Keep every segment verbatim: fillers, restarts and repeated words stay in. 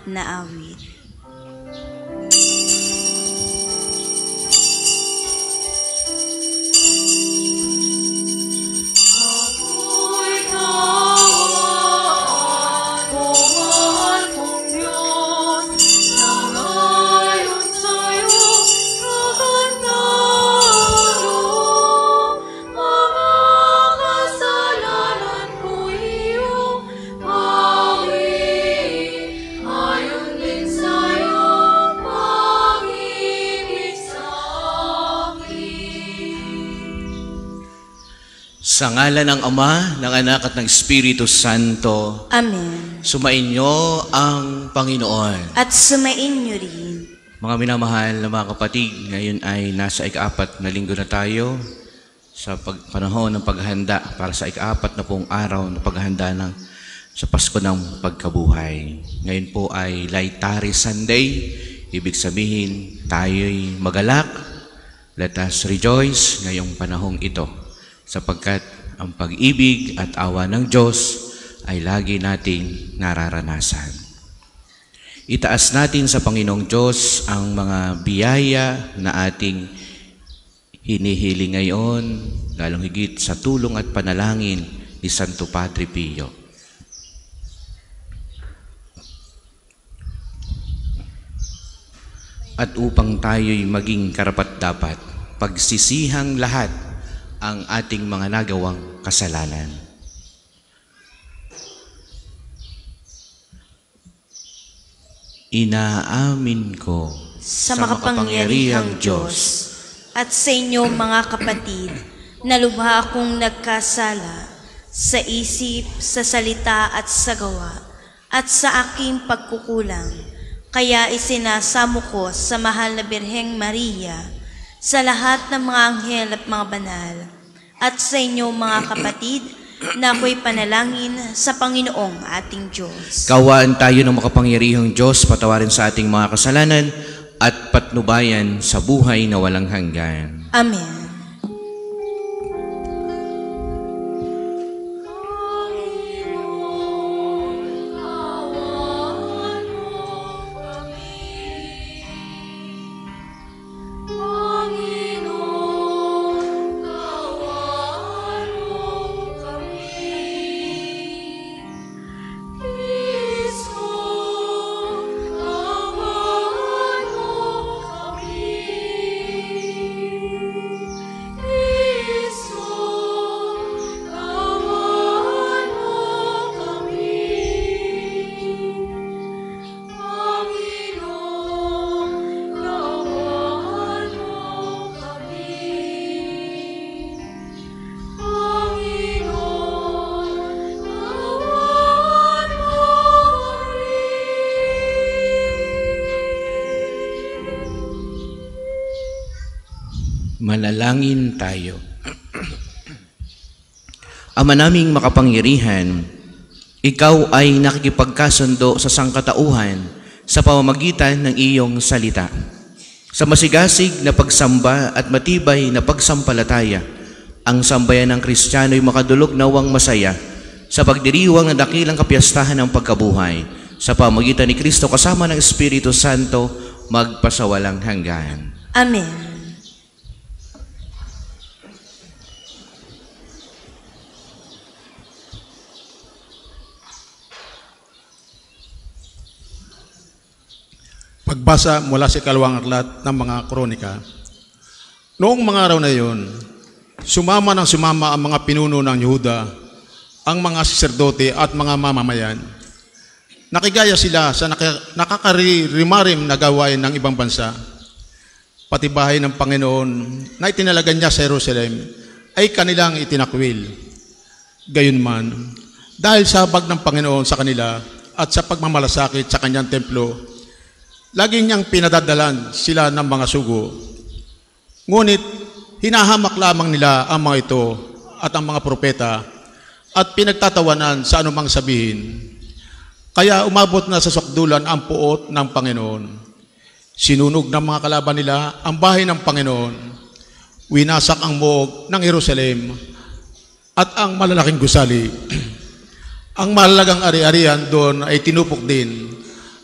na awit. Sa ngalan ng Ama, ng Anak at ng Espiritu Santo. Amen. Sumainyo ang Panginoon. At sumainyo rin. Mga minamahal na mga kapatid, ngayon ay nasa ika-apat na linggo na tayo sa pag panahon ng paghahanda para sa ika-apat na pong araw na paghahanda ng, sa Pasko ng Pagkabuhay. Ngayon po ay Laetare Sunday. Ibig sabihin, tayo'y magalak. Let us rejoice ngayong panahong ito, sapagkat ang pag-ibig at awa ng Diyos ay lagi nating nararanasan. Itaas natin sa Panginoong Diyos ang mga biyaya na ating hinihiling ngayon, lalong higit sa tulong at panalangin ni Santo Padre Pio. At upang tayo'y maging karapat-dapat, pagsisihang lahat ang ating mga nagawang kasalanan. Inaamin ko sa makapangyarihang Diyos at sa inyo mga kapatid, na lubha akong nagkasala sa isip, sa salita at sa gawa, at sa aking pagkukulang. Kaya isinasamo ko sa mahal na Birheng Maria, sa lahat ng mga anghel at mga banal, at sa inyo mga kapatid, na ako'y panalangin sa Panginoong ating Diyos. Kawaan tayo ng makapangyarihang Diyos, patawarin sa ating mga kasalanan, at patnubayan sa buhay na walang hanggan. Amen. Manalangin tayo. Ama naming makapangyarihan, ikaw ay nakikipagkasundo sa sangkatauhan sa pamamagitan ng iyong salita. Sa masigasig na pagsamba at matibay na pagsampalataya, ang sambayan ng Kristiano'y makadulog nawang masaya sa pagdiriwang ng dakilang kapiyastahan ng pagkabuhay sa pamamagitan ni Kristo kasama ng Espiritu Santo magpasawalang hanggan. Amen. Pagbasa mula sa ikalawang aklat ng mga kronika. Noong mga araw na iyon, sumama ng sumama ang mga pinuno ng Yehuda, ang mga saserdote at mga mamamayan. Nakigaya sila sa nakakarimarim na gawain ng ibang bansa. Pati bahay ng Panginoon na itinalagan niya sa Jerusalem ay kanilang itinakwil. Gayunman, dahil sa habag ng Panginoon sa kanila at sa pagmamalasakit sa kanyang templo, lagi niyang pinadadalan sila ng mga sugo. Ngunit hinahamak lamang nila ang mga ito at ang mga propeta at pinagtatawanan sa anumang sabihin. Kaya umabot na sa sukdulan ang puot ng Panginoon. Sinunog ng mga kalaban nila ang bahay ng Panginoon. Winasak ang muog ng Jerusalem at ang malalaking gusali. Ang mahalagang ari-arian doon ay tinupok din,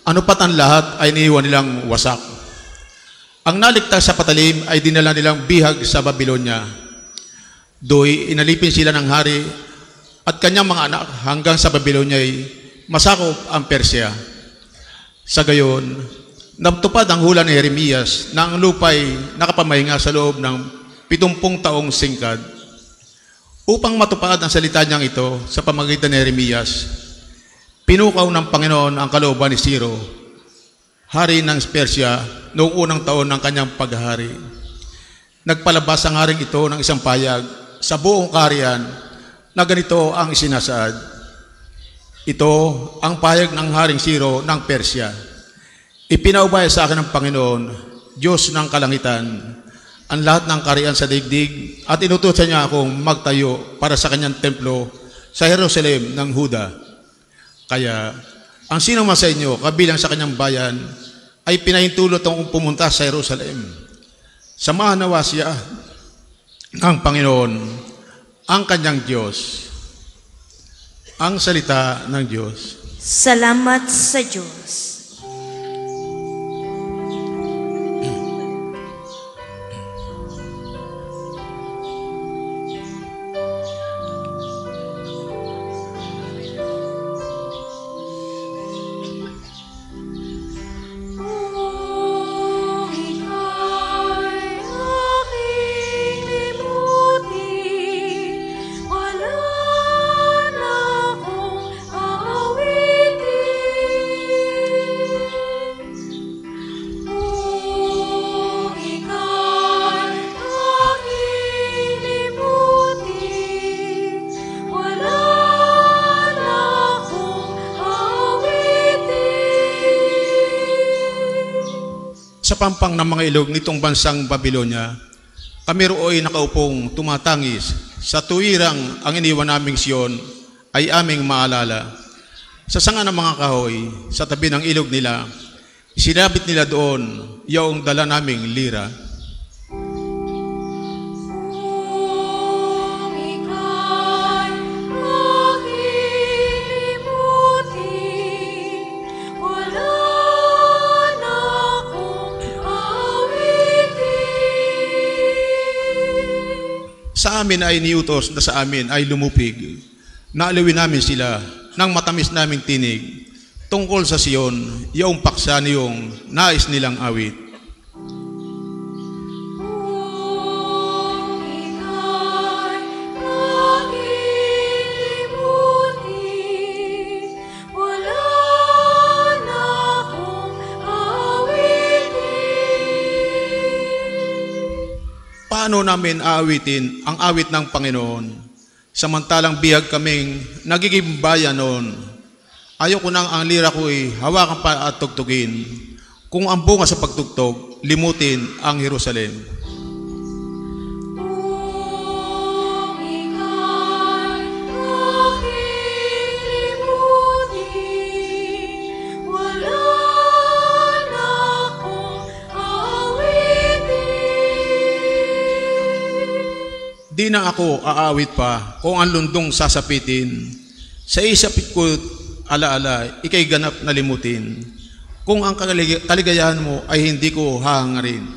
Ano pat ang lahat ay iniwan nilang wasak. Ang naligtas sa patalim ay dinala nilang bihag sa Babylonia. Do'y inalipin sila ng hari at kanyang mga anak hanggang sa Babylonia ay masakop ang Persya. Sa gayon, natupad ang hula ni Jeremias na ang lupa'y nakapamahinga sa loob ng pitumpung taong singkad. Upang matupad ang salita niyang ito sa pamagitan ni Jeremias, pinukaw ng Panginoon ang kalooban ni Ciro, hari ng Persya, noong unang taon ng kanyang paghahari. Nagpalabas ang haring ito ng isang payag sa buong kaharian na ganito ang isinasaad. Ito ang payag ng haring Ciro ng Persya. Ipinaubaya sa akin ng Panginoon, Diyos ng kalangitan, ang lahat ng kaharian sa daigdig at inutusan niya akong magtayo para sa kanyang templo sa Jerusalem ng Huda. Kaya ang sino man sa inyo kabilang sa kanyang bayan ay pinahintulot akong pumunta sa Jerusalem. Samahan nawa siya ng Panginoon, ang kanyang Diyos. Ang salita ng Diyos. Salamat sa Diyos. Sa pampang ng mga ilog nitong bansang Babylonia, kami rooy nakaupong tumatangis sa tuwirang ang iniwan naming Siyon ay aming maalala. Sa sanga ng mga kahoy, sa tabi ng ilog nila, sinabit nila doon yaong dala naming lira. Sa amin ay niutos na sa amin ay lumupig. Naalawin namin sila ng matamis naming tinig tungkol sa Siyon, yaong paksa niyong nais nilang awit. Paano namin aawitin ang awit ng Panginoon, samantalang bihag kaming nagiging bayan noon? Ayoko nang ang lira ko'y hawakan pa at tugtugin, kung ang bunga sa pagtugtog, limutin ang Jerusalem. Di na ako aawit pa kung ang lundong sasapitin. Sa isapit ko alaala, ikay ganap na limutin. Kung ang kaligayahan mo ay hindi ko hahangarin.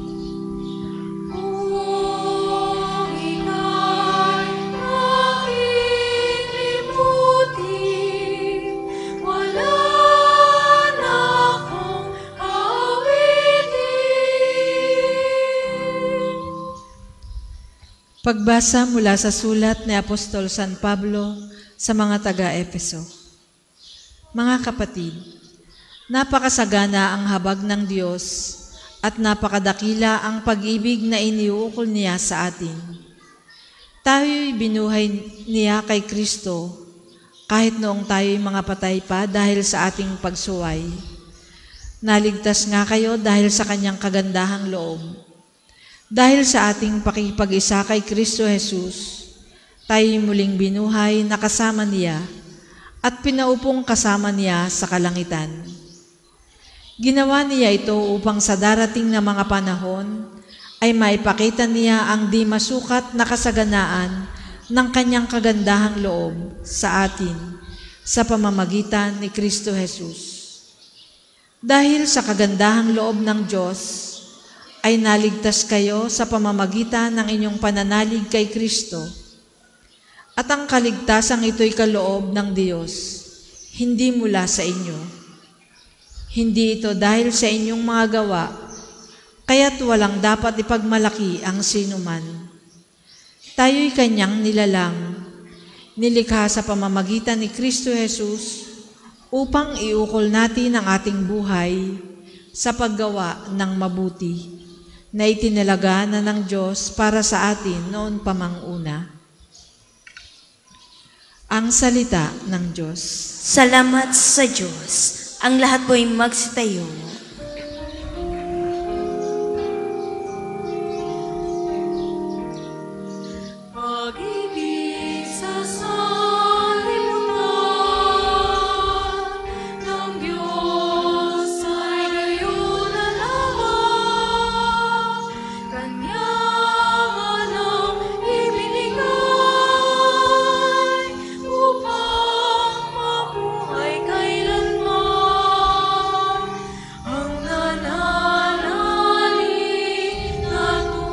Pagbasa mula sa sulat ni Apostol San Pablo sa mga taga-Efeso. Mga kapatid, napakasagana ang habag ng Diyos at napakadakila ang pag-ibig na iniuukol niya sa atin. Tayo'y binuhay niya kay Kristo kahit noong tayo'y mga patay pa dahil sa ating pagsuway. Naligtas nga kayo dahil sa kanyang kagandahang loob. Dahil sa ating pakipag-isa kay Kristo Jesus, tayo'y muling binuhay na kasama niya at pinaupong kasama niya sa kalangitan. Ginawa niya ito upang sa darating na mga panahon ay maipakita niya ang di masukat na kasaganaan ng kanyang kagandahang loob sa atin sa pamamagitan ni Kristo Jesus. Dahil sa kagandahang loob ng Diyos, ay naligtas kayo sa pamamagitan ng inyong pananalig kay Kristo. At ang kaligtasang ito'y kaloob ng Diyos, hindi mula sa inyo. Hindi ito dahil sa inyong mga gawa, kaya't walang dapat ipagmalaki ang sinuman. Tayo'y kanyang nilalang, nilikha sa pamamagitan ni Kristo Jesus upang iukol natin ang ating buhay sa paggawa ng mabuti na itinalaga na ng Diyos para sa atin noon pa mang una. Ang salita ng Diyos. Salamat sa Diyos. Ang lahat po'y magsitayo. Pag-ibig sa sanlibutan ng Diyos ay gayon na lamang, Kanyang anak ibinigay upang mabuhay kailanman. Ang nananalig na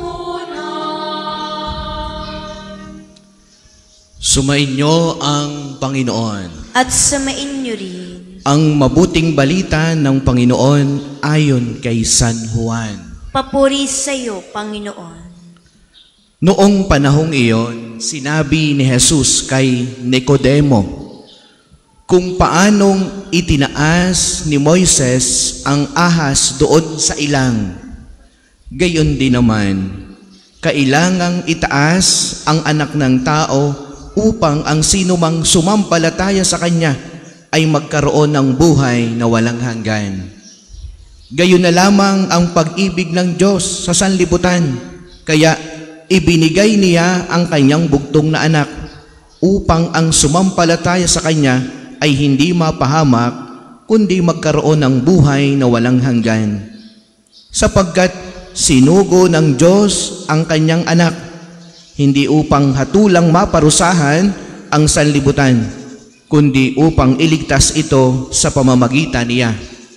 tunay. Sumainyo ang Panginoon. At samain niyo rin. Ang mabuting balita ng Panginoon ayon kay San Juan. Papuri sa iyo, Panginoon. Noong panahong iyon, sinabi ni Jesus kay Nicodemo kung paanong itinaas ni Moises ang ahas doon sa ilang. Gayon din naman, kailangang itaas ang anak ng tao upang ang sinumang sumampalataya sa Kanya ay magkaroon ng buhay na walang hanggan. Gayon na lamang ang pag-ibig ng Diyos sa sanlibutan, kaya ibinigay niya ang Kanyang bugtong na anak upang ang sumampalataya sa Kanya ay hindi mapahamak, kundi magkaroon ng buhay na walang hanggan. Sapagkat sinugo ng Diyos ang Kanyang anak, hindi upang hatulang maparusahan ang sanlibutan, kundi upang iligtas ito sa pamamagitan niya.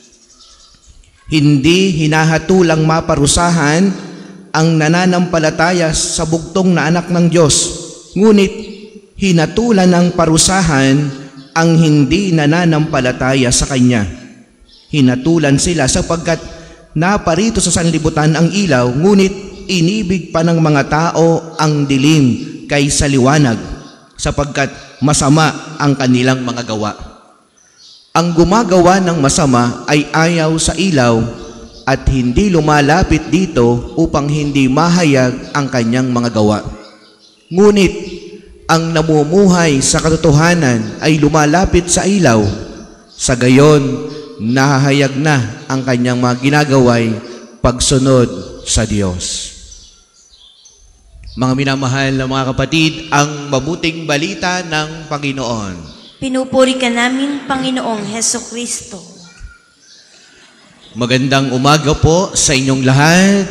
Hindi hinahatulang maparusahan ang nananampalataya sa bugtong na anak ng Diyos, ngunit hinatulan ng parusahan ang hindi nananampalataya sa Kanya. Hinatulan sila sapagkat naparito sa sanlibutan ang ilaw, ngunit inibig pa ng mga tao ang dilim kaysa liwanag, sapagkat masama ang kanilang mga gawa. Ang gumagawa ng masama ay ayaw sa ilaw at hindi lumalapit dito upang hindi mahayag ang kanyang mga gawa. Ngunit ang namumuhay sa katotohanan ay lumalapit sa ilaw, sa gayon nahahayag na ang kanyang mga ginagaway pagsunod sa Diyos. Mga minamahal na mga kapatid, ang mabuting balita ng Panginoon. Pinupuri ka namin, Panginoong Heso Kristo. Magandang umaga po sa inyong lahat.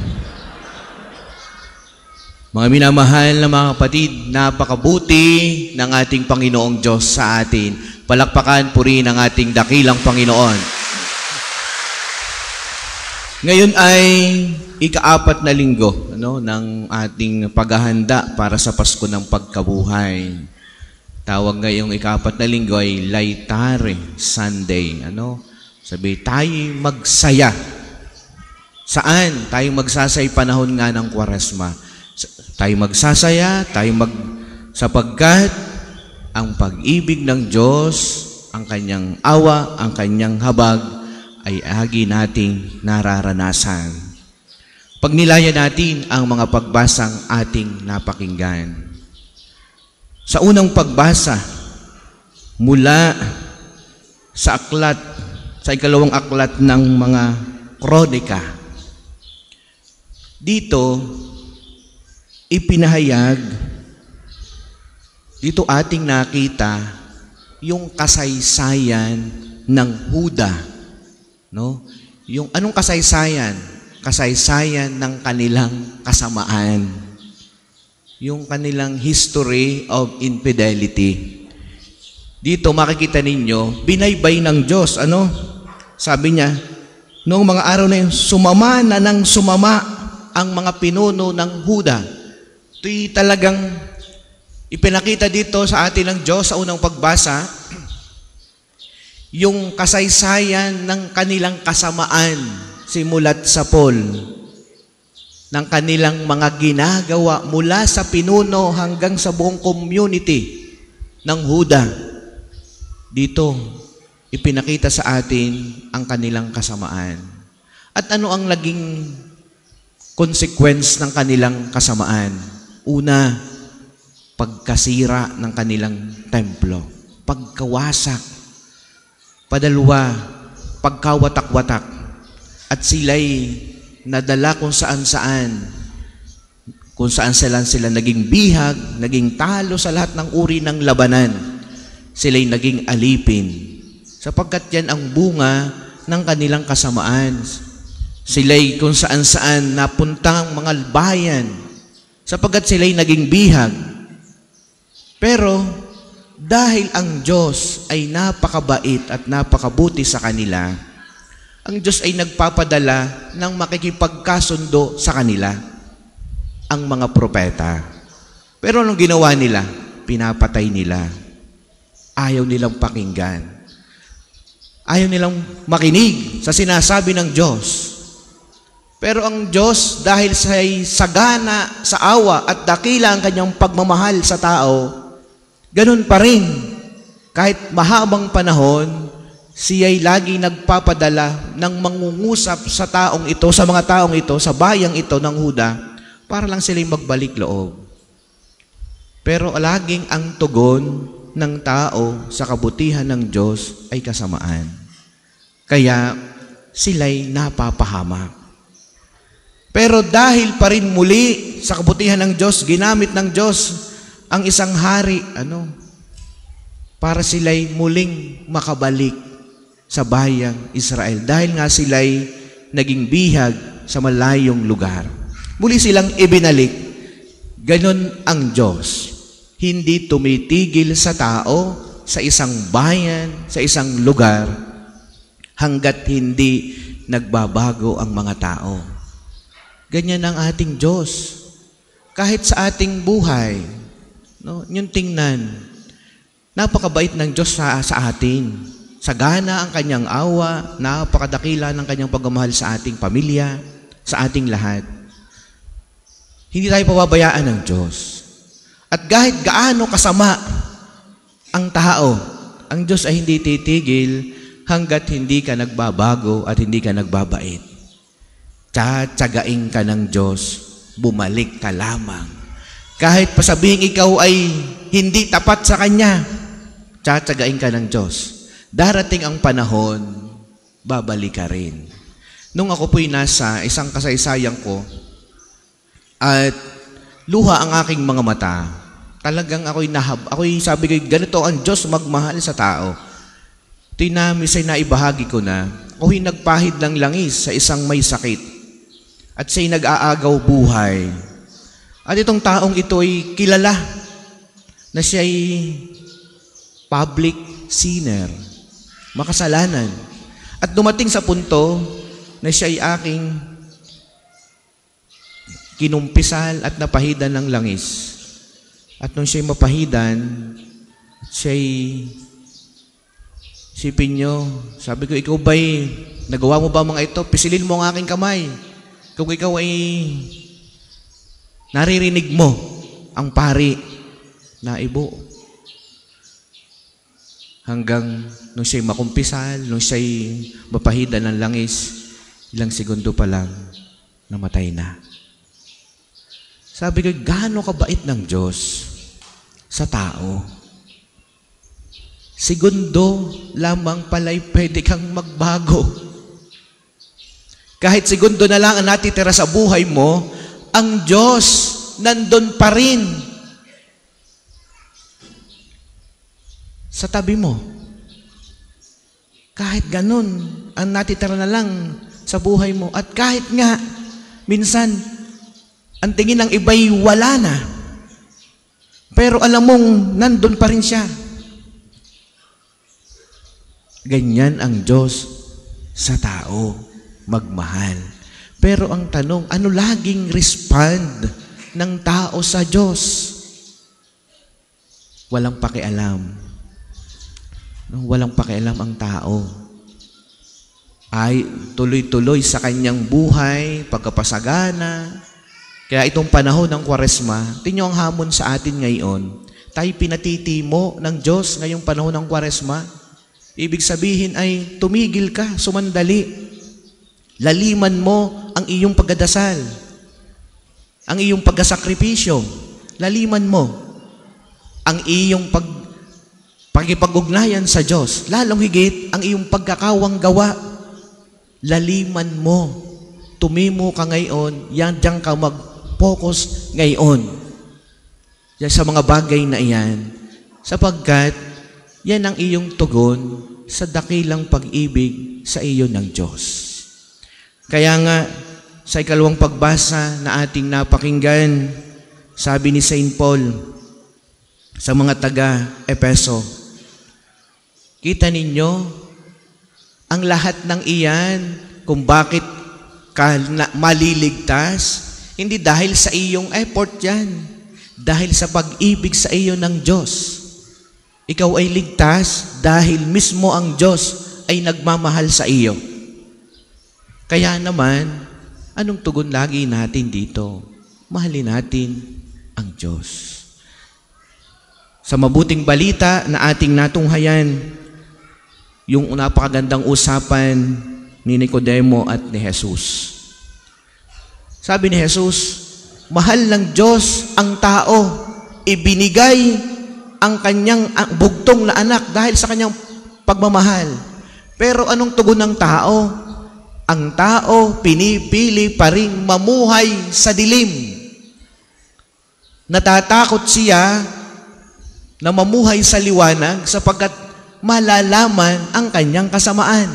Mga minamahal na mga kapatid, napakabuti ng ating Panginoong Diyos sa atin. Palakpakan po rin ang ating dakilang Panginoon. Ngayon ay ikaapat na linggo ano, ng ating paghahanda para sa Pasko ng Pagkabuhay. Tawag ngayong ikaapat na linggo ay Laetare Sunday. Ano? Sabi, tayo magsaya. Saan? Tayo magsasay panahon nga ng Kwaresma. Tayo magsasaya, tayo mag... sapagkat ang pag-ibig ng Diyos, ang Kanyang awa, ang Kanyang habag, ay agi nating nararanasan. Pagnilayan natin ang mga pagbasang ating napakinggan. Sa unang pagbasa, mula sa aklat, sa ikalawang aklat ng mga kronika, dito, ipinahayag, dito ating nakita yung kasaysayan ng Huda. No? Yung anong kasaysayan? Kasaysayan ng kanilang kasamaan. Yung kanilang history of infidelity. Dito makikita ninyo, binaybay ng Diyos, ano? sabi niya, noong mga araw na yun, sumama na ng sumama ang mga pinuno ng Huda. Ito'y talagang ipinakita dito sa atin ng Diyos sa unang pagbasa, yung kasaysayan ng kanilang kasamaan simulat sa Paul, ng kanilang mga ginagawa mula sa pinuno hanggang sa buong community ng Huda. Dito, ipinakita sa atin ang kanilang kasamaan. At ano ang naging consequence ng kanilang kasamaan? Una, pagkasira ng kanilang templo, pagkawasak. Padalwa, pagkawatak-watak. At sila'y nadala kung saan-saan, kung saan sila, sila naging bihag, naging talo sa lahat ng uri ng labanan. Sila'y naging alipin. Sapagkat yan ang bunga ng kanilang kasamaan. Sila'y kung saan-saan napuntang mga bayan, sapagkat sila'y naging bihag. Pero dahil ang Diyos ay napakabait at napakabuti sa kanila, ang Diyos ay nagpapadala ng makikipagkasundo sa kanila, ang mga propeta. Pero anong ginawa nila? Pinapatay nila. Ayaw nilang pakinggan. Ayaw nilang makinig sa sinasabi ng Diyos. Pero ang Diyos, dahil sa'y sagana sa awa at dakila ang kanyang pagmamahal sa tao, ganun pa rin. Kahit mahabang panahon, siya'y lagi nagpapadala ng mangungusap sa taong ito, sa mga taong ito, sa bayang ito ng Huda, para lang sila'y magbalik loob. Pero laging ang tugon ng tao sa kabutihan ng Diyos ay kasamaan. Kaya sila'y napapahamak. Pero dahil pa rin muli sa kabutihan ng Diyos, ginamit ng Diyos ang isang hari, ano, para sila'y muling makabalik sa bayang Israel. Dahil nga sila'y naging bihag sa malayong lugar. Muli silang ibinalik. Ganon ang Diyos. Hindi tumitigil sa tao, sa isang bayan, sa isang lugar, hanggat hindi nagbabago ang mga tao. Ganyan ang ating Diyos. Kahit sa ating buhay, no, yung tingnan, napakabait ng Diyos sa, sa atin. Sagana ang kanyang awa, napakadakila ng kanyang pagmamahal sa ating pamilya, sa ating lahat. Hindi tayo pababayaan ng Diyos. At kahit gaano kasama ang tao, ang Diyos ay hindi titigil hanggat hindi ka nagbabago at hindi ka nagbabait. Tsatsagain ka ng Diyos, bumalik ka lamang. Kahit pasabing ikaw ay hindi tapat sa Kanya, tsatsagain ka ng Diyos. Darating ang panahon, babalik ka rin. Nung ako po'y nasa isang kasaysayan ko, at luha ang aking mga mata, talagang ako'y nahab, ako'y sabi ko, ganito ang Diyos magmahal sa tao. Ito'y namin sa'y naibahagi ko na, ako'y nagpahid ng langis sa isang may sakit, at siya'y nag-aagaw buhay. At itong taong ito'y kilala, na siya'y public sinner, makasalanan. At dumating sa punto, na siya'y aking kinumpisal at napahidan ng langis. At nung siya'y mapahidan, siya'y sipin nyo, sabi ko, ikaw ba'y nagawa mo ba mga ito? Pisilin mo ang aking kamay. Kung ikaw ay naririnig mo ang pari na ibo. Hanggang nung siya'y makumpisal, nung siya'y mapahidan ng langis, ilang segundo pa lang, namatay na. Sabi ko, gaano kabait ng Diyos sa tao? Segundo lamang pala'y pwede kang magbago. Kahit segundo na lang ang natitira sa buhay mo, ang Diyos nandun pa rin sa tabi mo. Kahit ganun, ang natitira na lang sa buhay mo. At kahit nga, minsan, ang tingin ng iba'y wala na. Pero alam mong nandun pa rin siya. Ganyan ang Diyos sa tao, magmahal. Pero ang tanong, ano laging respond ng tao sa Diyos? Walang pakialam. No, walang pakialam ang tao. Ay tuloy-tuloy sa kanyang buhay, pagkapasagana. Kaya itong panahon ng Kwaresma, tingnan ang hamon sa atin ngayon. Tayo pinatitimo ng Diyos ngayong panahon ng Kwaresma. Ibig sabihin ay tumigil ka, sumandali. Laliman mo ang iyong pagdadasal. Ang iyong pagkasakripisyo. Laliman mo ang iyong pag pagkipag-ugnayan sa Diyos. Lalong higit ang iyong pagkakawang gawa. Laliman mo. Tumimo ka ngayon. Yan diyan ka mag-focus ngayon. Yan sa mga bagay na iyan. Sapagkat yan ang iyong tugon sa dakilang pag-ibig sa iyo ng Diyos. Kaya nga, sa ikalawang pagbasa na ating napakinggan, sabi ni Saint Paul sa mga taga-Epeso, kita ninyo, ang lahat ng iyan, kung bakit ka na, maliligtas, hindi dahil sa iyong effort yan, dahil sa pag-ibig sa iyo ng Diyos. Ikaw ay ligtas dahil mismo ang Diyos ay nagmamahal sa iyo. Kaya naman, anong tugon lagi natin dito? Mahalin natin ang Diyos. Sa mabuting balita na ating natunghayan, yung napakagandang usapan ni Nicodemo at ni Jesus. Sabi ni Jesus, mahal ng Diyos ang tao, ibinigay ang kanyang bugtong na anak dahil sa kanyang pagmamahal. Pero anong tugon ng tao? Ang tao pinipili pa rin mamuhay sa dilim. Natatakot siya na mamuhay sa liwanag sapagkat malalaman ang kanyang kasamaan.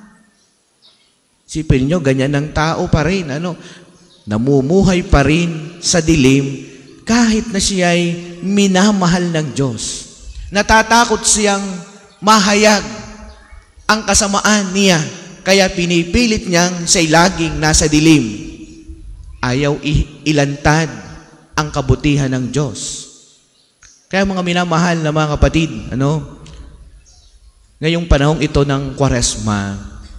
Sipin nyo, ganyan ang tao pa rin. Ano? Namumuhay pa rin sa dilim kahit na siya'y minamahal ng Diyos. Natatakot siyang mahayag ang kasamaan niya. Kaya pinipilit niyang siya'y laging nasa dilim. Ayaw ilantad ang kabutihan ng Diyos. Kaya mga minamahal na mga kapatid, ano? Ngayong panahong ito ng Kwaresma,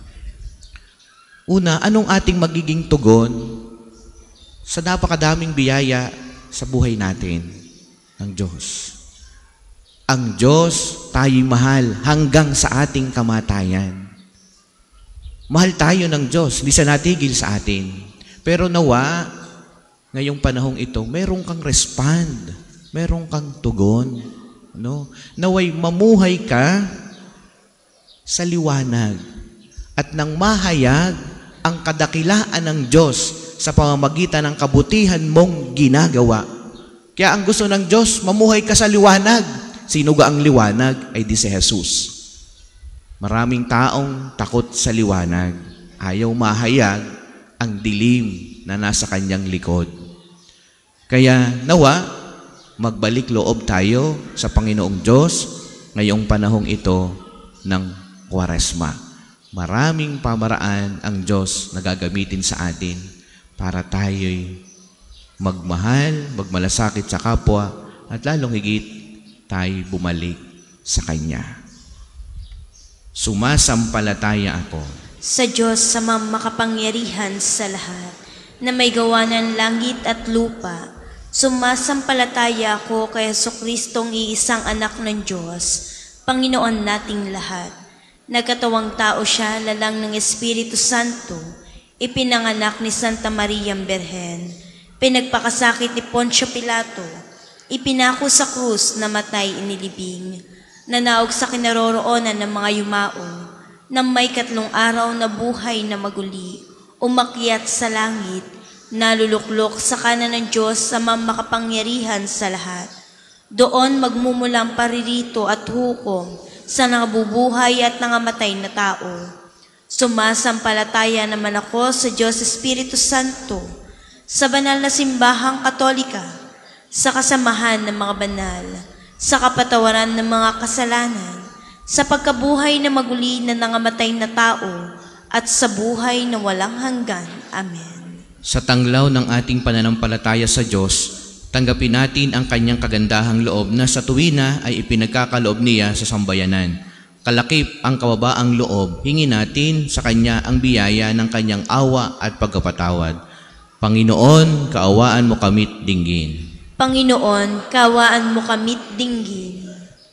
una, anong ating magiging tugon sa napakadaming biyaya sa buhay natin ng Diyos? Ang Diyos tayo'y mahal hanggang sa ating kamatayan. Mahal tayo ng Diyos, hindi siya natigil sa atin. Pero nawa, ngayong panahong ito, meron kang respond, meron kang tugon. No? Naway mamuhay ka sa liwanag at nang mahayag ang kadakilaan ng Diyos sa pamamagitan ng kabutihan mong ginagawa. Kaya ang gusto ng Diyos, mamuhay ka sa liwanag. Sino ga ang liwanag? Ay di si Jesus. Maraming taong takot sa liwanag. Ayaw mahayag ang dilim na nasa kanyang likod. Kaya nawa, magbalik loob tayo sa Panginoong Diyos ngayong panahong ito ng Kwaresma. Maraming pamaraan ang Diyos na gagamitin sa atin para tayo'y magmahal, magmalasakit sa kapwa, at lalong higit tayo bumalik sa Kanya. Sumasampalataya ako sa Diyos sa makapangyarihan sa lahat, na may gawa ng langit at lupa. Sumasampalataya ako kay Jesucristong iisang anak ng Diyos, Panginoon nating lahat. Nagkatawang tao siya, lalang ng Espiritu Santo, ipinanganak ni Santa Maria Birhen, pinagpakasakit ni Poncio Pilato, ipinako sa krus, namatay, inilibing, nanaog sa kinaroroonan ng mga yumao, na may katlong araw na buhay na maguli, umakyat sa langit, naluluklok sa kanan ng Diyos sa makapangyarihan sa lahat. Doon magmumulang paririto at hukom sa nangabubuhay at nangamatay na tao. Sumasampalataya naman ako sa Diyos Espiritu Santo, sa banal na simbahang katolika, sa kasamahan ng mga banal, sa kapatawaran ng mga kasalanan, sa pagkabuhay na maguli na nangamatay na tao, at sa buhay na walang hanggan. Amen. Sa tanglaw ng ating pananampalataya sa Diyos, tanggapin natin ang kanyang kagandahang loob na sa tuwina ay ipinagkakaloob niya sa sambayanan. Kalakip ang kababaang loob, hingi natin sa kanya ang biyaya ng kanyang awa at pagkapatawad. Panginoon, kaawaan mo kami't dinggin. Panginoon, kaawaan mo kami't dinggin.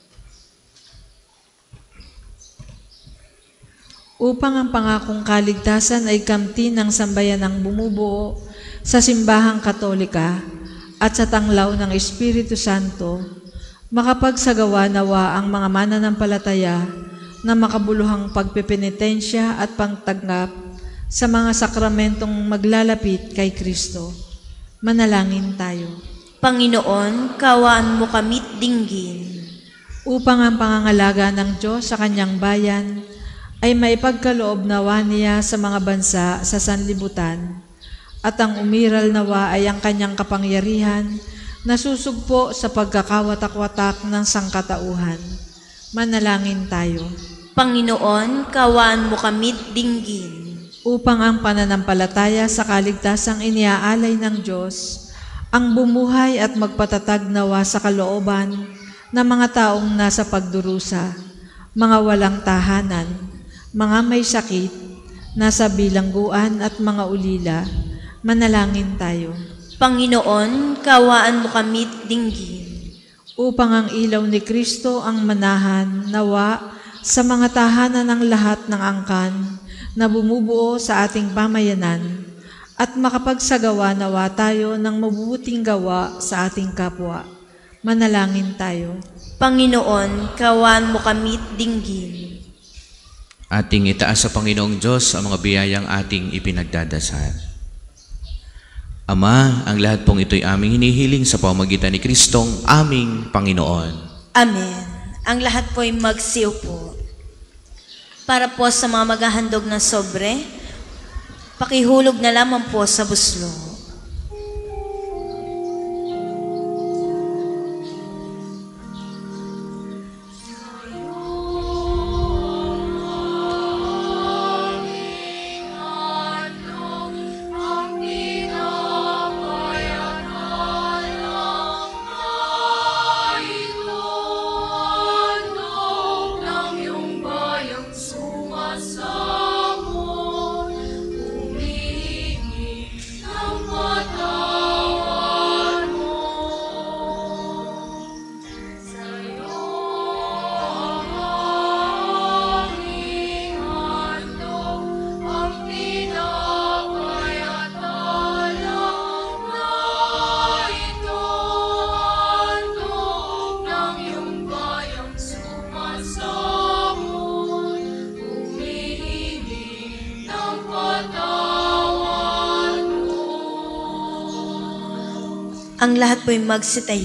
Upang ang pangakong kaligtasan ay kamtin ng sambayanang bumubuo sa simbahang katolika at sa tanglaw ng Espiritu Santo, makapagsagawa nawa ang mga mananampalataya na makabuluhang pagpipinitensya at pangtanggap sa mga sakramentong maglalapit kay Kristo. Manalangin tayo. Panginoon, kaawaan mo kami't dinggin. Upang ang pangangalaga ng Diyos sa kanyang bayan ay maipagkaloob nawa niya sa mga bansa sa sanlibutan, at ang umiral nawa ay ang kanyang kapangyarihan na susugpo sa pagkakawatak-watak ng sangkatauhan. Manalangin tayo. Panginoon, kaawaan mo kami't dinggin. Upang ang pananampalataya sa kaligtasang iniaalay ng Diyos ang bumuhay at magpatatag nawa sa kalooban ng mga taong nasa pagdurusa, mga walang tahanan, mga may sakit, nasa bilangguan at mga ulila. Manalangin tayo. Panginoon, kaawaan mo kami't dinggin. Upang ang ilaw ni Kristo ang manahan nawa sa mga tahanan ng lahat ng angkan na bumubuo sa ating pamayanan, at makapagsagawa nawa tayo ng mabubuting gawa sa ating kapwa. Manalangin tayo. Panginoon, kaawaan mo kami't dinggin. Ating itaas sa Panginoong Diyos ang mga biyayang ating ipinagdadasal. Ama, ang lahat pong ito'y aming hinihiling sa pamamagitan ni Kristong aming Panginoon. Amen. Ang lahat po'y magsiupo. Para po sa mga maghahandog ng sobre, pakihulog na lamang po sa buslo. Ang lahat po'y magsitayo.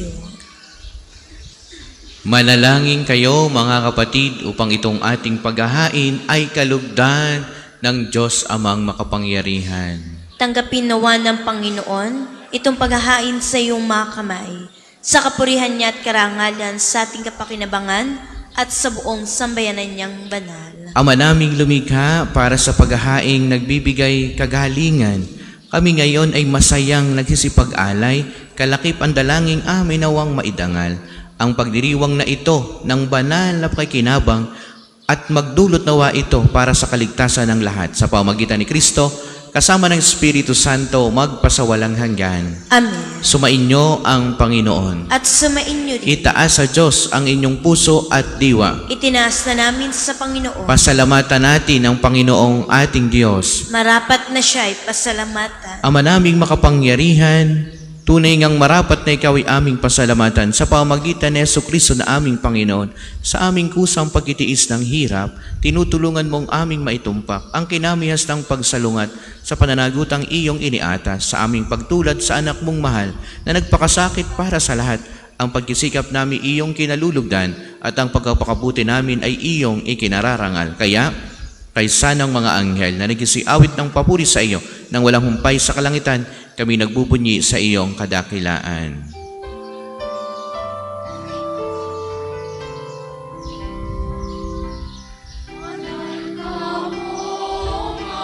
Manalangin kayo mga kapatid upang itong ating paghahain ay kalugdan ng Diyos amang makapangyarihan. Tanggapin nawa ng Panginoon itong paghahain sa iyong mga kamay, sa kapurihan niya at karangalan sa ating kapakinabangan at sa buong sambayanan niyang banal. Ama naming lumikha, para sa paghahaing nagbibigay kagalingan, kami ngayon ay masayang nagsisipag-alay, kalakip ang dalangin amin nawang maidangal ang pagdiriwang na ito ng banal na pakikinabang at magdulot nawa ito para sa kaligtasan ng lahat sa pamamagitan ni Kristo kasama ng Espiritu Santo magpasawalang hanggan. Amen. Sumainyo ang Panginoon. At sumainyo rin. Itaas sa Diyos ang inyong puso at diwa. Itinaas na namin sa Panginoon. Pasalamatan natin ang Panginoong ating Diyos. Marapat na siya ay pasalamatan. Ama naming makapangyarihan, tunay ngang marapat na ikaw ay aming pasalamatan sa pamamagitan ni Jesucristo na aming Panginoon. Sa aming kusang pagtitiis ng hirap, tinutulungan mong aming maitumpak ang kinamihas ng pagsalungat sa pananagutang iyong iniatas sa aming pagtulad sa anak mong mahal na nagpakasakit para sa lahat. Ang pagkisikap namin iyong kinalulugdan at ang pagkapakabuti namin ay iyong ikinararangal. Kaya, kaysa ng mga anghel na nagsiawit ng papuri sa iyo nang walang humpay sa kalangitan, kami nagbubunyi sa iyong kadakilaan. Manal ka mo,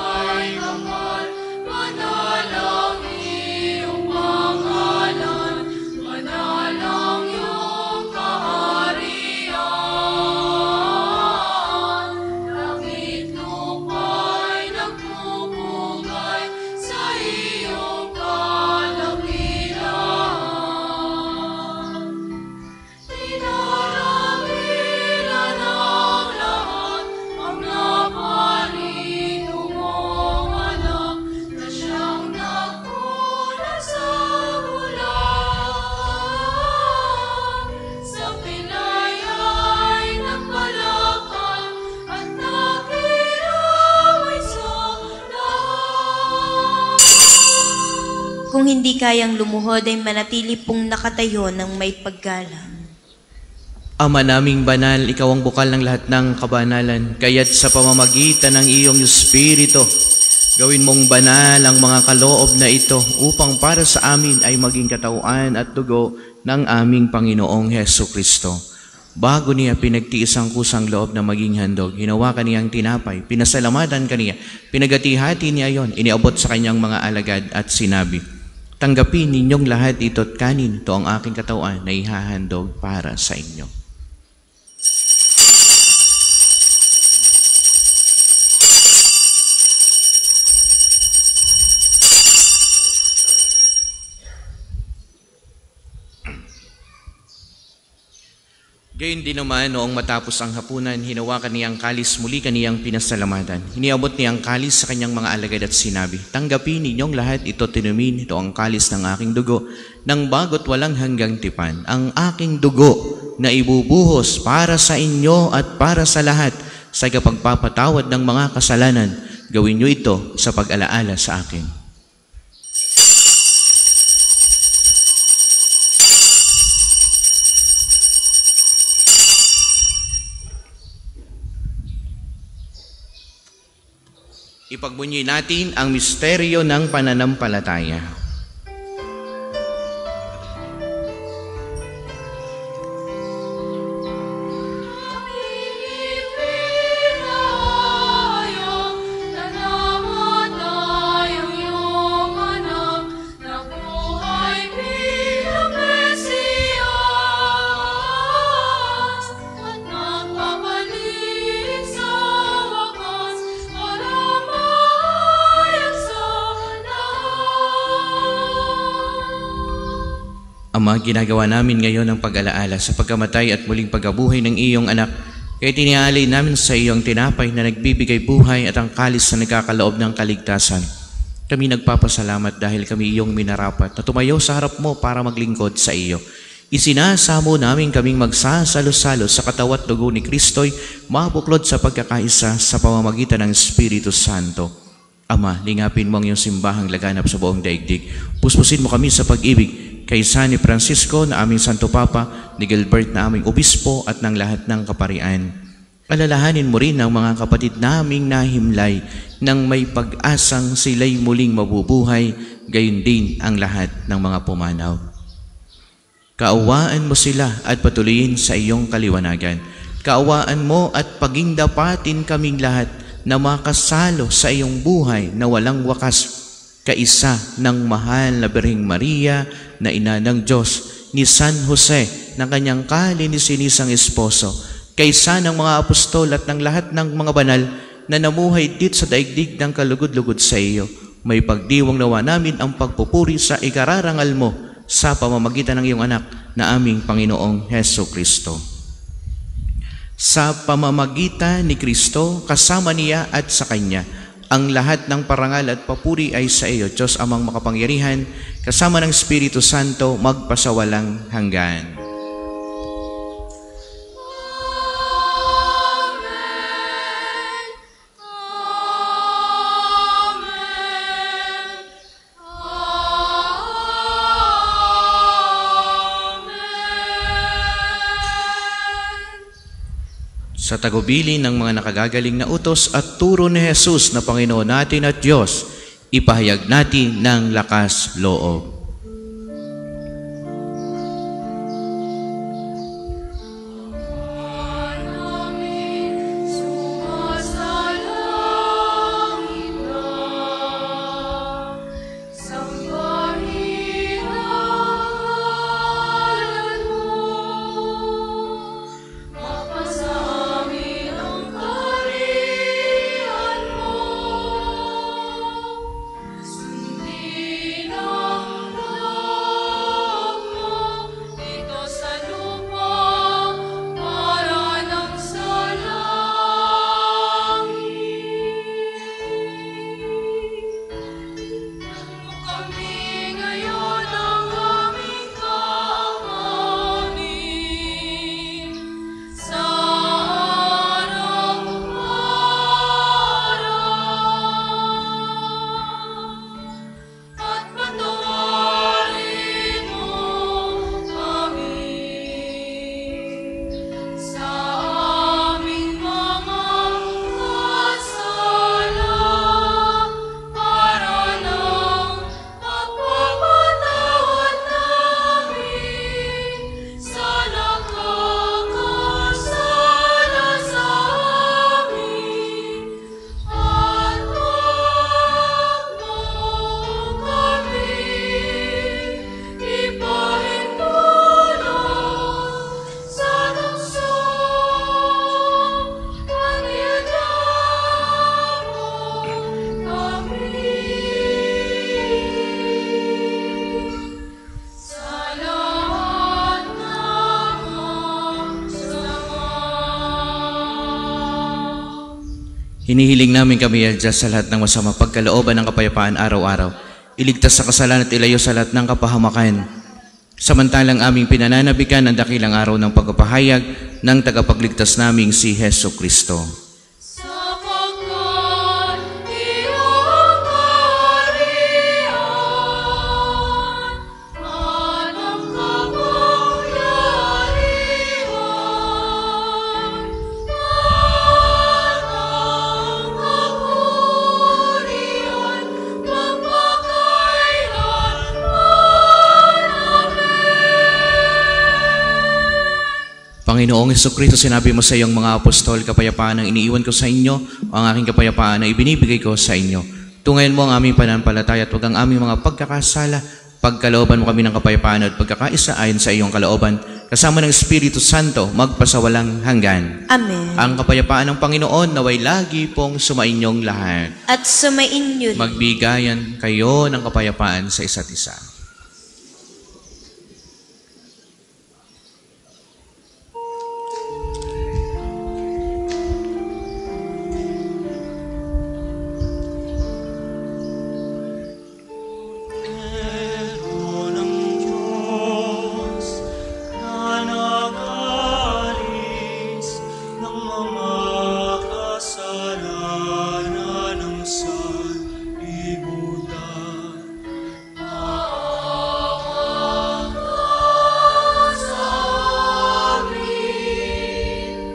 Kung hindi kayang lumuhod ay manatili pong nakatayo ng may paggalang. Ama naming banal, ikaw ang bukal ng lahat ng kabanalan, kaya't sa pamamagitan ng iyong Espiritu, gawin mong banal ang mga kaloob na ito upang para sa amin ay maging katawan at dugo ng aming Panginoong Heso Kristo. Bago niya pinagtiis ang kusang loob na maging handog, hinawakan niya ang tinapay, pinasalamatan kaniya, pinagati-hati niya yon, iniabot sa kanyang mga alagad at sinabi, tanggapin ninyong lahat ito at kanin, ito ang aking katawan na ihahandog para sa inyo. Gayon din naman noong matapos ang hapunan, hinawakan niyang kalis, muli kaniyang pinasalamatan. Hiniabot niyang kalis sa kanyang mga alagad at sinabi, tanggapin ninyong lahat ito, tinumin, ito ang kalis ng aking dugo, ng bago't walang hanggang tipan. Ang aking dugo na ibubuhos para sa inyo at para sa lahat sa kapagpapatawad ng mga kasalanan. Gawin niyo ito sa pag-alaala sa akin. Ipagbunyi natin ang misteryo ng pananampalataya. Ama, ginagawa namin ngayon ang pag-alaala sa pagkamatay at muling pagkabuhay ng iyong anak. Kaya tinialay namin sa iyo ang tinapay na nagbibigay buhay at ang kalis na nagkakaloob ng kaligtasan. Kami nagpapasalamat dahil kami iyong minarapat na tumayo sa harap mo para maglingkod sa iyo. Isinasamo namin kaming magsasalo-salo sa katawat dugo ni Kristo'y mabuklod sa pagkakaisa sa pamamagitan ng Espiritu Santo. Ama, lingapin mo ang iyong simbahang laganap sa buong daigdig. Puspusin mo kami sa pag-ibig kay San ni Francisco na aming Santo Papa, ni Gilbert na aming Obispo at ng lahat ng kaparian. Alalahanin mo rin ang mga kapatid naming nahimlay nang may pag-asang sila'y muling mabubuhay, gayon din ang lahat ng mga pumanaw. Kaawaan mo sila at patuloyin sa iyong kaliwanagan. Kaawaan mo at pagindapatin kaming lahat na makasalo sa iyong buhay na walang wakas, kaisa ng mahal na Birheng Maria na ina ng Diyos, ni San Jose na kanyang kalininisang esposo, kaisa ng mga apostol at ng lahat ng mga banal na namuhay dit sa daigdig ng kalugod-lugod sa iyo. May pagdiwang nawa namin ang pagpupuri sa ikararangal mo sa pamamagitan ng iyong anak na aming Panginoong Heso Kristo. Sa pamamagitan ni Kristo, kasama niya at sa Kanya, ang lahat ng parangal at papuri ay sa iyo, Diyos amang makapangyarihan, kasama ng Espiritu Santo, magpasawalang hanggan. Sa tagubilin ng mga nakagagaling na utos at turo ni Jesus na Panginoon natin at Diyos, ipahayag natin ng lakas loob. Sundin ang Hinihiling namin kami adjust sa lahat ng masama pagkalooban ng kapayapaan araw-araw. Iligtas sa kasalanan at ilayo sa lahat ng kapahamakan. Samantalang aming pinananabikan ang dakilang araw ng pagpapahayag ng tagapagligtas naming si Heso Kristo. Sapagkat iyong kaharian at ang kapangyarihan at ang kapurihan magpakailanman. Panginoong Hesukristo, sinabi mo sa iyong mga apostol, kapayapaan ang iniiwan ko sa inyo, o ang aking kapayapaan na ibinibigay ko sa inyo. Tungayin mo ang aming pananampalataya at huwag ang aming mga pagkakasala. Pagkalooban mo kami ng kapayapaan at pagkakaisa ayon sa iyong kalooban, kasama ng Espiritu Santo, magpasawalang hanggan. Amen. Ang kapayapaan ng Panginoon naway lagi pong sumainyong lahat. At sumainyo rin. Magbigayan kayo ng kapayapaan sa isa't isa. Meron ang Diyos na nag-alis ng mga kasalanan ng sanlibutan. Maawa ka sa amin,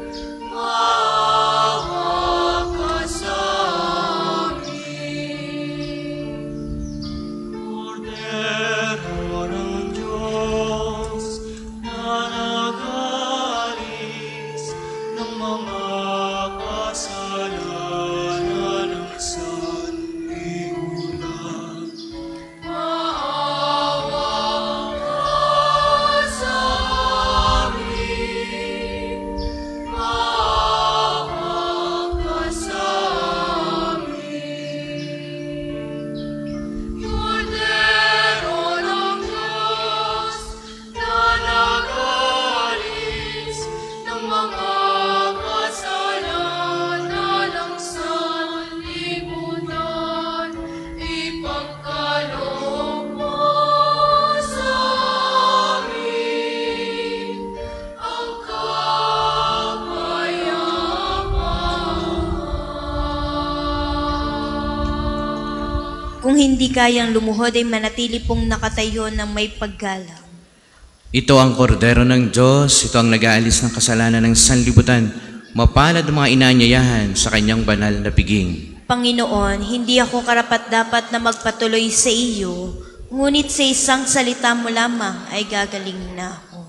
maawa ka sa amin. Kordero ng Diyos na nag-alis ng mga kasalanan ng sanlibutan. Maawa ka sa amin, maawa ka sa amin. Kordero ng Diyos na nag-alis ng mga kasalanan ng sanlibutan, ipagkaloob mo sa amin ang kapayapaan. Kung hindi kayang lumuhod ay manatili pong nakatayo ng may paggalang. Ito ang kordero ng Diyos, ito ang nag-aalis ng kasalanan ng sanlibutan. Mapalad ang mga inaanyayahan sa kanyang banal na piging. Panginoon, hindi ako karapat-dapat na magpatuloy sa iyo, ngunit sa isang salita mo lamang ay gagaling na ako.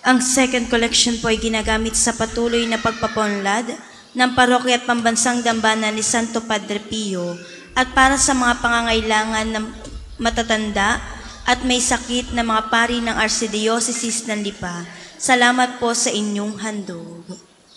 Ang second collection po ay ginagamit sa patuloy na pagpapaunlad ng parokya at pambansang dambana ni Santo Padre Pio at para sa mga pangangailangan ng matatanda at may sakit na mga pari ng Archdiocese ng Lipa. Salamat po sa inyong handog.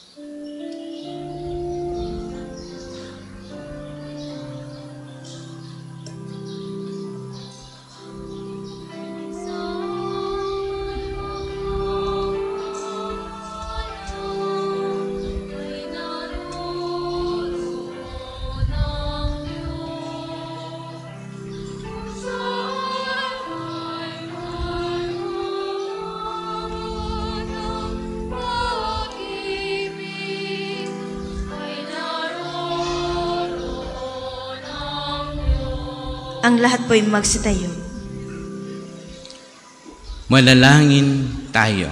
Ang lahat po'y magsitayo. Manalangin tayo.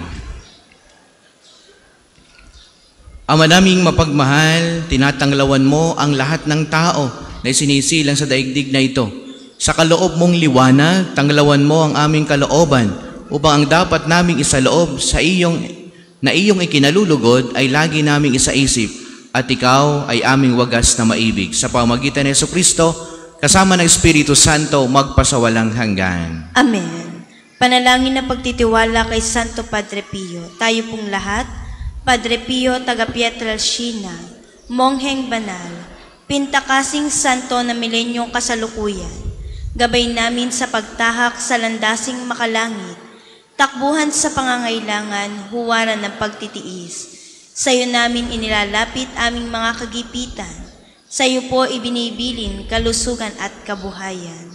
Ama naming mapagmahal, tinatanglawan mo ang lahat ng tao na sinisilang sa daigdig na ito. Sa kaloob mong liwanag, tanglawan mo ang aming kalooban upang ang dapat naming isaloob sa iyong na iyong ikinalulugod ay lagi naming isaisip at ikaw ay aming wagas na maibig. Sa pamagitan ni Jesucristo, kasama ng Espiritu Santo, magpasawalang hanggan. Amen. Panalangin na pagtitiwala kay Santo Padre Pio. Tayo pong lahat, Padre Pio, taga Pietrelcina, Mongheng Banal, Pintakasing Santo na milenyong kasalukuyan, gabay namin sa pagtahak sa landasing makalangit, takbuhan sa pangangailangan, huwaran ng pagtitiis. Sa iyo namin inilalapit aming mga kagipitan. Sa iyo po ibinibilin kalusugan at kabuhayan.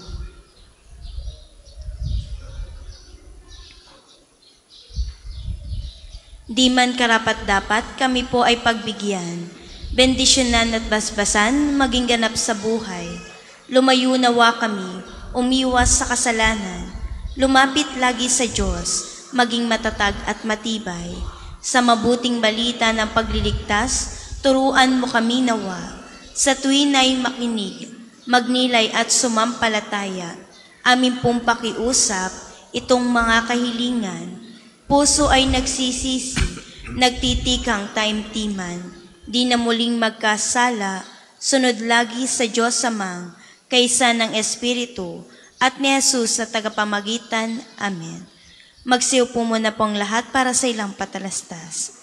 Di man karapat-dapat, kami po ay pagbigyan. Bendisyonan at basbasan, maging ganap sa buhay. Lumayo nawa kami, umiwas sa kasalanan. Lumapit lagi sa Diyos, maging matatag at matibay. Sa mabuting balita ng pagliligtas, turuan mo kami nawa. Sa tuwin ay makinig, magnilay at sumampalataya, amin pong pakiusap itong mga kahilingan. Puso ay nagsisisi, nagtitikang taimtiman, di na muling magkasala, sunod lagi sa Diyos Amang, kaysa ng Espiritu, at ni Jesus sa tagapamagitan. Amen. Magsiupo muna pong lahat para sa ilang patalastas.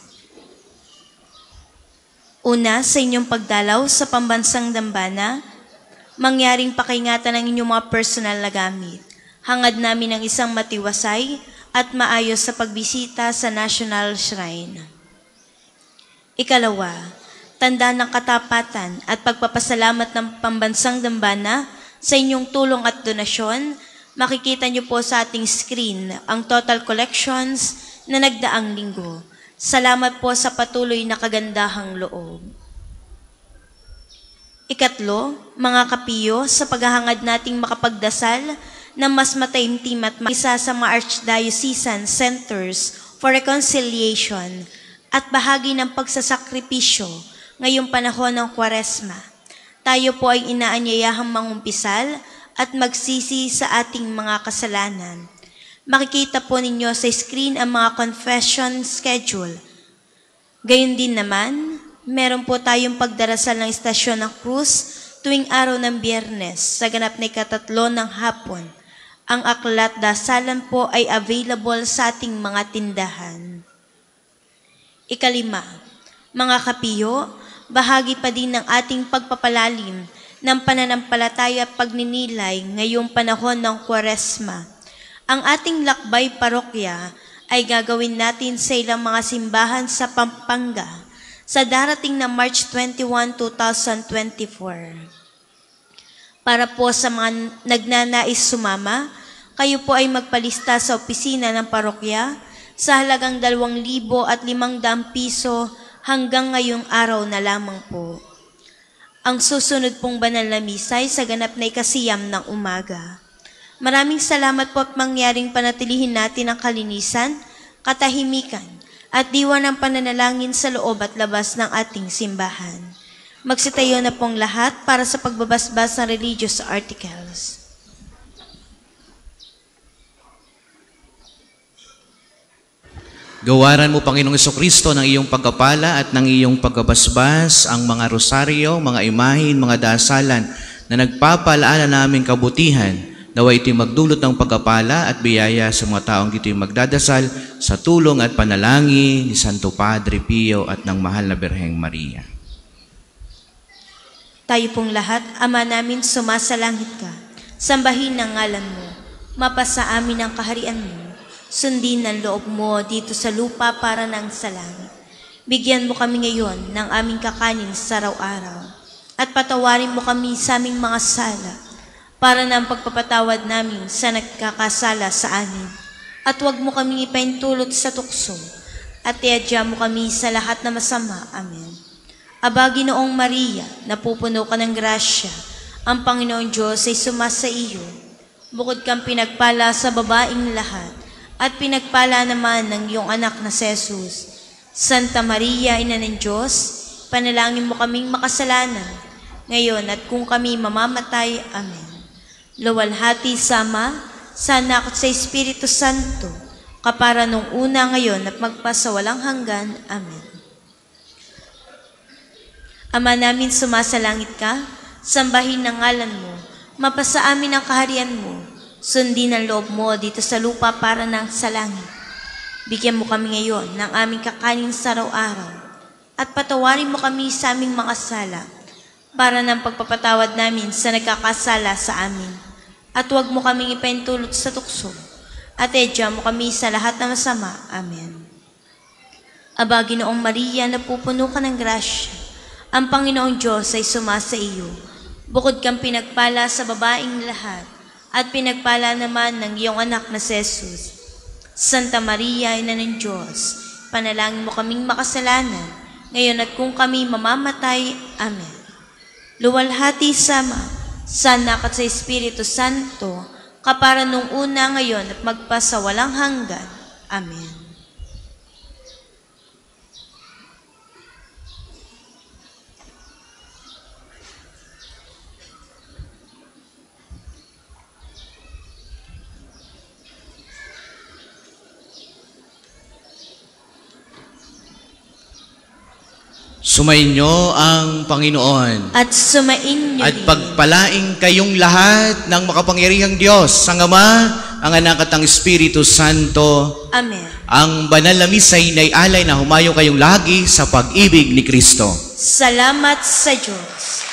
Una, sa inyong pagdalaw sa pambansang dambana, mangyaring pakaingatan ng inyong mga personal na gamit. Hangad namin ang isang matiwasay at maayos sa pagbisita sa National Shrine. Ikalawa, tanda ng katapatan at pagpapasalamat ng pambansang dambana sa inyong tulong at donasyon. Makikita niyo po sa ating screen ang total collections na nagdaang linggo. Salamat po sa patuloy na kagandahang loob. Ikatlo, mga kapiyo, sa paghahangad nating makapagdasal ng mas mataimtim at isa sa mga Archdiocesan Centers for Reconciliation at bahagi ng pagsasakripisyo ngayong panahon ng Kwaresma. Tayo po ay inaanyayahang mangumpisal at magsisi sa ating mga kasalanan. Makikita po ninyo sa screen ang mga confession schedule. Gayun din naman, meron po tayong pagdarasal ng Istasyon ng Cruz tuwing araw ng Biyernes sa ganap na ikatatlo ng hapon. Ang aklat dasalan po ay available sa ating mga tindahan. Ikalima, mga kapiyo, bahagi pa din ng ating pagpapalalim ng pananampalataya at pagninilay ngayong panahon ng Kwaresma. Ang ating lakbay parokya ay gagawin natin sa ilang mga simbahan sa Pampanga sa darating na March twenty-first, twenty twenty-four. Para po sa mga nagnanais sumama, kayo po ay magpalista sa opisina ng parokya sa halagang dalawang libo at limang daang piso hanggang ngayong araw na lamang po. Ang susunod pong banal na misa ay sa ganap na ikasiyam ng umaga. Maraming salamat po at mangyaring panatilihin natin ang kalinisan, katahimikan, at diwa ng pananalangin sa loob at labas ng ating simbahan. Magsitayo na pong lahat para sa pagbabasbas ng religious articles. Gawaran mo, Panginoong Jesucristo, ng iyong pagkapala at ng iyong pagkabasbas ang mga rosaryo, mga imahin, mga dasalan na nagpapalaala naming kabutihan. Nawa ito'y magdulot ng pagkapala at biyaya sa mga taong ito'y magdadasal sa tulong at panalangin ni Santo Padre Pio at ng mahal na Birheng Maria. Tayo pong lahat, Ama namin sumasalangit ka, sambahin ang ngalan mo, mapasa amin ang kaharian mo, sundin ang loob mo dito sa lupa para ng sa langit. Bigyan mo kami ngayon ng aming kakanin sa araw-araw at patawarin mo kami sa aming mga sala para ng pagpapatawad namin sa nagkakasala sa amin. At huwag mo kami ipaintulot sa tukso at iadya mo kami sa lahat na masama. Amen. Aba, Ginoong Maria, napupuno ka ng grasya, ang Panginoong Diyos ay sumasa iyo. Bukod kang pinagpala sa babaing lahat, at pinagpala naman ng iyong anak na si Jesus. Santa Maria, Ina ng Diyos, panalangin mo kaming makasalanan, ngayon at kung kami mamamatay. Amen. Luwalhati sa Ama, sa Anak at sa Espiritu Santo, kapara nung una, ngayon at magpasawalang hanggan. Amen. Ama namin sumasalangit ka, sambahin ang ngalan mo, mapasa amin ang kaharian mo, sundin ang loob mo dito sa lupa para ng sa langit. Bigyan mo kami ngayon ng aming kakanin sa araw-araw at patawarin mo kami sa aming mga sala para ng pagpapatawad namin sa nagkakasala sa amin. At huwag mo kaming ipaintulot sa tukso at edya mo kami sa lahat na masama. Amen. Aba, Ginoong Maria, napupuno ka ng grasya, ang Panginoong Diyos ay sumasa iyo. Bukod kang pinagpala sa babaing lahat, at pinagpala naman ng iyong anak na si Jesus. Santa Maria, Ina ng Diyos, panalangin mo kaming makasalanan, ngayon at kung kami mamamatay. Amen. Luwalhati sa Ama, sa Anak at sa Espiritu Santo, kapara nung una, ngayon at magpasawalang hanggan. Amen. Sumainyo ang Panginoon At sumainyo at din. pagpalaing kayong lahat ng makapangyarihang Diyos, ang Ama, ang Anak at ang Espiritu Santo. Amen. Ang banal na misa'y naialay na humayo kayong lagi sa pag-ibig ni Kristo. Salamat sa Diyos.